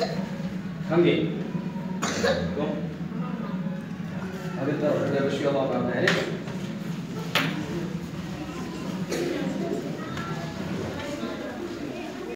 Come again. Go. अभी तो बस ये वाला काम है